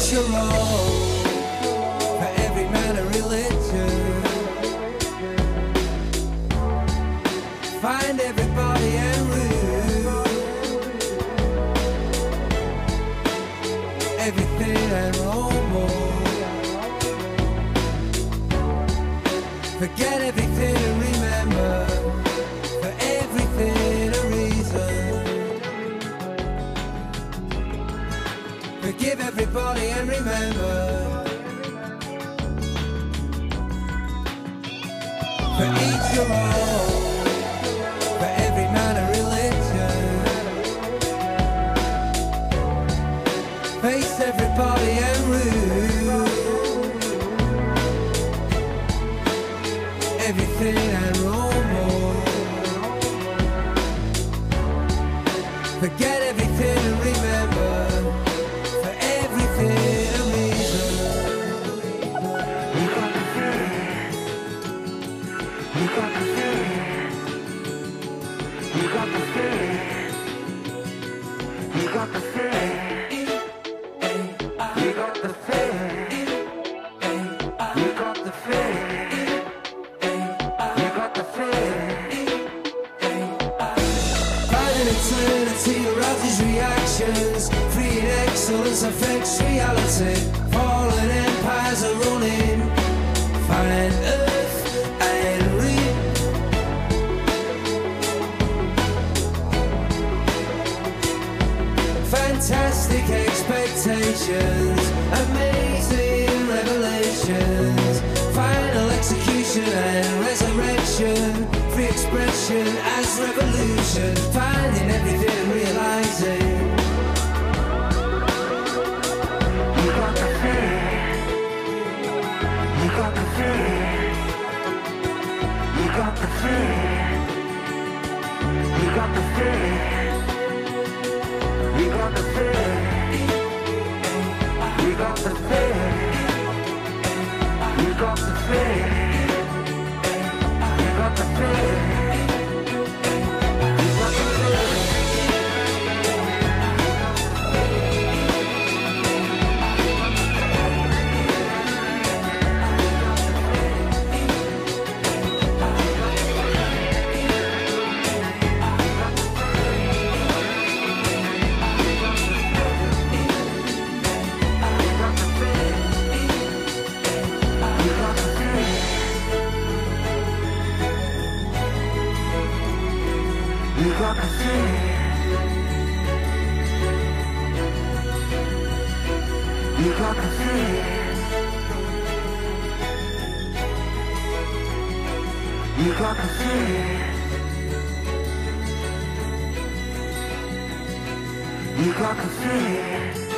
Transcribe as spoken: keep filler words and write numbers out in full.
each your own, for every man a religion. Find everybody and root everything and more. Forget everything and remember, for everything a reason. Forgive everybody and remember, for each your own, for every man a religion. Face everybody and rule everything and more. Forget everything and remember, for everything a reason. You got the feeling. You got the feeling. You got the feeling. You got the feeling. You got the feeling. You got the feeling. You got the feeling. Finding eternity arouses reactions. Freeing excellence affects reality. Fallen empires are running. Find earth and reap. Fantastic expectations, amazing revelations, final execution and resurrection, free expression as revolution, finding everything and realizing. You got the feeling. You got the feeling. You got the feeling. You got the feeling. You got the feeling. You got the feeling. You got the feeling. You got the feeling. You got the feeling. You got the feeling. You got the feeling. You got the feeling. You got the feeling.